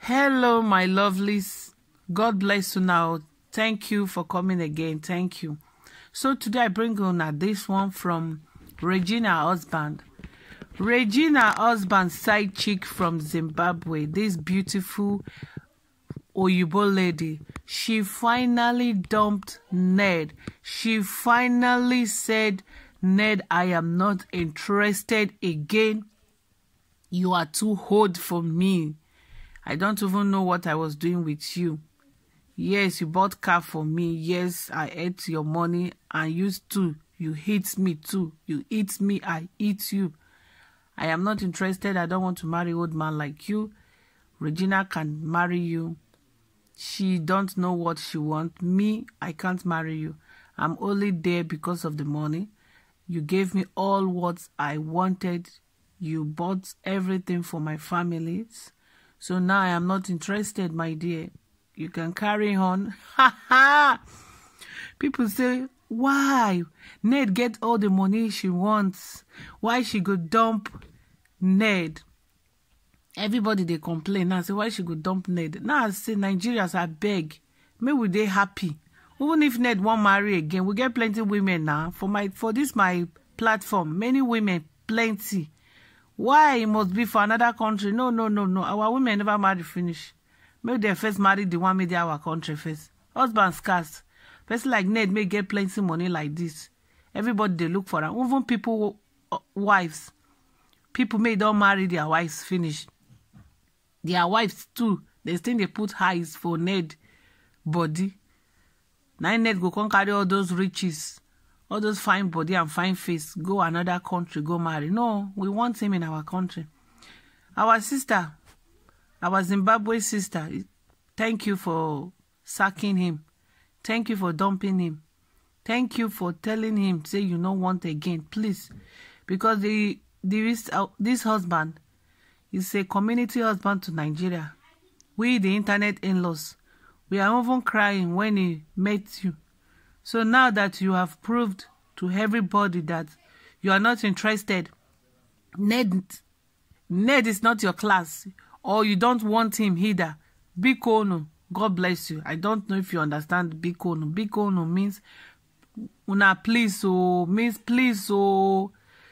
Hello, my lovelies. God bless you now. Thank you for coming again. Thank you. So today I bring on this one from Regina Husband. Regina Husband, side chick from Zimbabwe. This beautiful Oyibo lady. She finally dumped Ned. She finally said, Ned, I am not interested again. You are too old for me. I don't even know what I was doing with you. Yes, you bought car for me. Yes, I ate your money and used to. You hate me too. You eat me, I eat you. I am not interested. I don't want to marry old man like you. Regina can marry you. She don't know what she wants. Me, I can't marry you. I'm only there because of the money. You gave me all what I wanted. You bought everything for my families. So now I am not interested, my dear. You can carry on. Ha ha! People say, why? Ned get all the money she wants. Why she go dump Ned? Everybody they complain now. Say why she go dump Ned? Now I say Nigerians are beg. Maybe they happy. Even if Ned won't marry again, we get plenty women now. For this my platform, many women, plenty. Why it must be for another country? No. Our women never marry finish. Maybe they first marry the one made our country first. Husband scarce. Person like Ned may get plenty money like this. Everybody they look for her. Even people, wives. People may don't marry their wives finish. Their wives too. They think they put highs for Ned body. Now Ned go come carry all those riches. All those fine body and fine face, go another country, go marry. No, we want him in our country. Our sister, our Zimbabwe sister, thank you for sacking him. Thank you for dumping him. Thank you for telling him, say you don't want again, please. Because this husband is a community husband to Nigeria. We, the internet in-laws, we are even crying when he met you. So now that you have proved to everybody that you are not interested, Ned is not your class, or you don't want him either. Bikono, God bless you. I don't know if you understand Bikono. Bikono means una please, so means please, so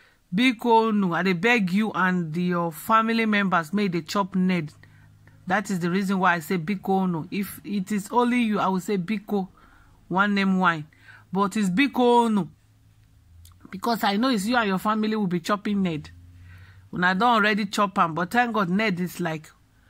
Bikono. I beg you and your family members may they chop Ned. That is the reason why I say Bikono. If it is only you, I will say Biko. One name wine, but it's Bikono because I know it's you and your family will be chopping Ned. When I don't already chop him, but thank God Ned is like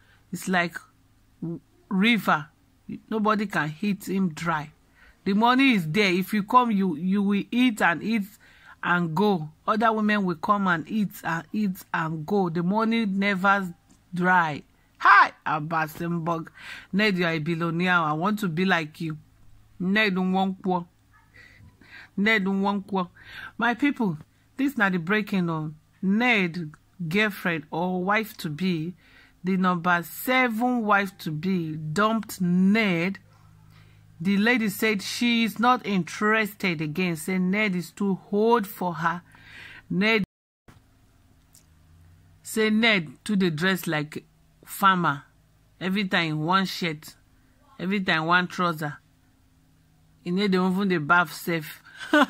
river. Nobody can hit him dry. The money is there. If you come, you will eat and go. Other women will come and eat and go. The money never dry. Hi, Abasenbog. Ned, you are a billionaire. I want to be like you. Ned Nwankwo. My people, this now the breaking on Ned girlfriend or wife to be, the number 7 wife to be dumped Ned. The lady said she is not interested again. Say Ned is too old for her. Ned say Ned to the dress like farmer. Every time one shirt, every time one trouser. You need even the bath safe.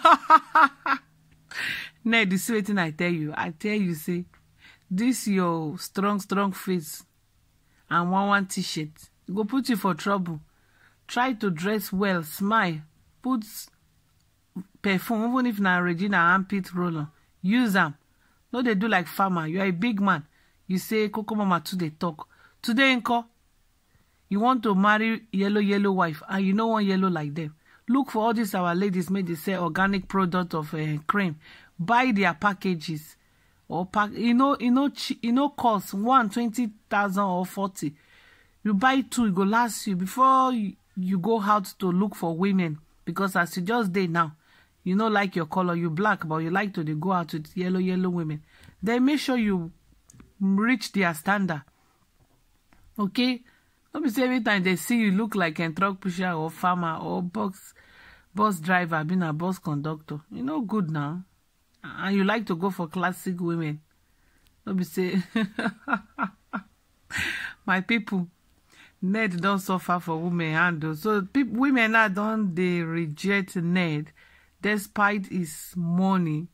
Ned, this waiting I tell you, say, this your strong face and one t-shirt. Go put you for trouble. Try to dress well, smile, put perfume, even if na Regina armpit roller. Use them. No, they do like farmer. You are a big man. You say, Coco Mama to the talk. Today, Nko, you want to marry yellow wife, and you don't want yellow like them. Look for all these our ladies made they say organic product of cream. Buy their packages or pack. Cost 20,000 or 40. You buy 2, it go last you before you go out to look for women. Because as you just day now, you know like your color, you black, but you like to go out with yellow women. Then make sure you reach their standard. Okay. Don't be say every time they see you look like a truck pusher or farmer or bus driver, being a bus conductor. You know good now. And you like to go for classic women. Don't be say my people. Ned don't suffer for women handle. So women now don't they reject Ned despite his money,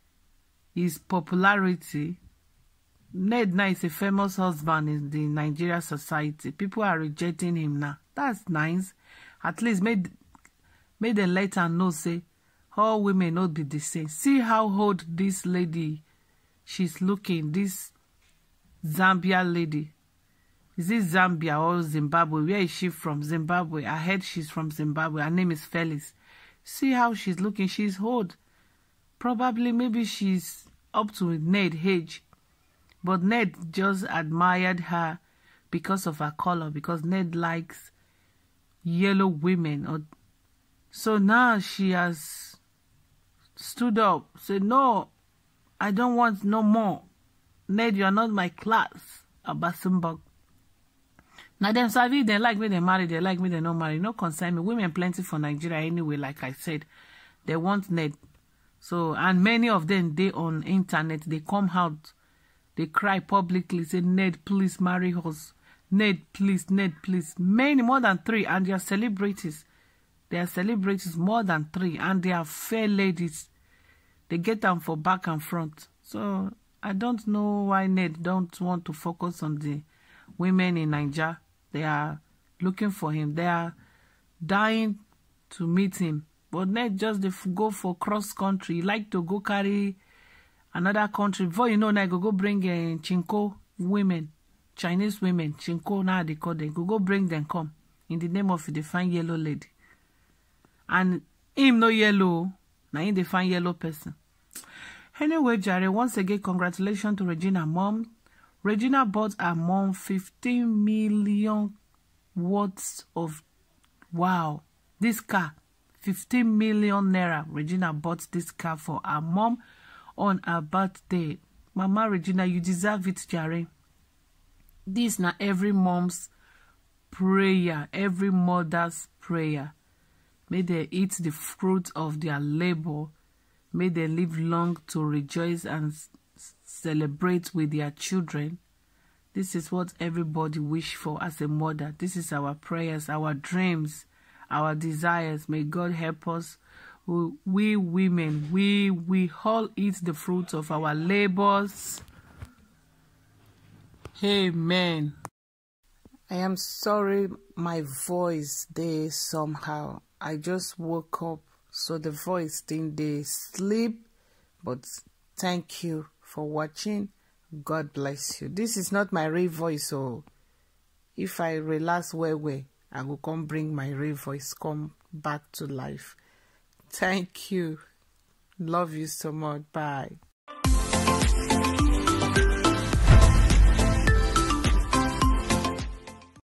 his popularity. Ned now is a famous husband in the Nigeria society. People are rejecting him now. That's nice. At least made them let her know say all women not be the same. See how old this lady she's looking, this Zambia lady. Is it Zambia or Zimbabwe? Where is she from? Zimbabwe. I heard she's from Zimbabwe. Her name is Phyllis. See how she's looking. She's old. Probably maybe she's up to Ned age. But Ned just admired her because of her color. Because Ned likes yellow women. So now she has stood up. Said, no, I don't want no more. Ned, you are not my class. Abasimbog. Now them savvy, they like me, they marry, they like me, they not marry. No concern me. Women plenty for Nigeria anyway, like I said. They want Ned. So, and many of them, they on internet, they come out, they cry publicly, say, Ned, please marry us. Ned, please, Ned, please. Many, more than 3, and they are celebrities. They are celebrities, more than 3, and they are fair ladies. They get them for back and front. So, I don't know why Ned don't want to focus on the women in Nigeria. They are looking for him. They are dying to meet him. But Ned just go for cross country. He like to go carry another country. Before you know, Ned go bring Chinko women, Chinese women. Chinko now they call them. Go bring them come in the name of the fine yellow lady. And him no yellow. Now him the fine yellow person. Anyway, Jerry, once again, congratulations to Regina mom. Regina bought her mom 15 million worth of, wow, this car. 15 million naira. Regina bought this car for her mom on her birthday. Mama Regina, you deserve it, Jerry. This na every mom's prayer, every mother's prayer. May they eat the fruit of their labor. May they live long to rejoice and celebrate with their children. This is what everybody wish for as a mother. This is our prayers, our dreams, our desires. May God help us. We women, we all eat the fruits of our labors. Amen. I am sorry my voice there somehow. I just woke up, so the voice didn't they sleep. But thank you for watching. God bless you. This is not my real voice, so if I relax well, I will come bring my real voice come back to life. Thank you. Love you so much. Bye.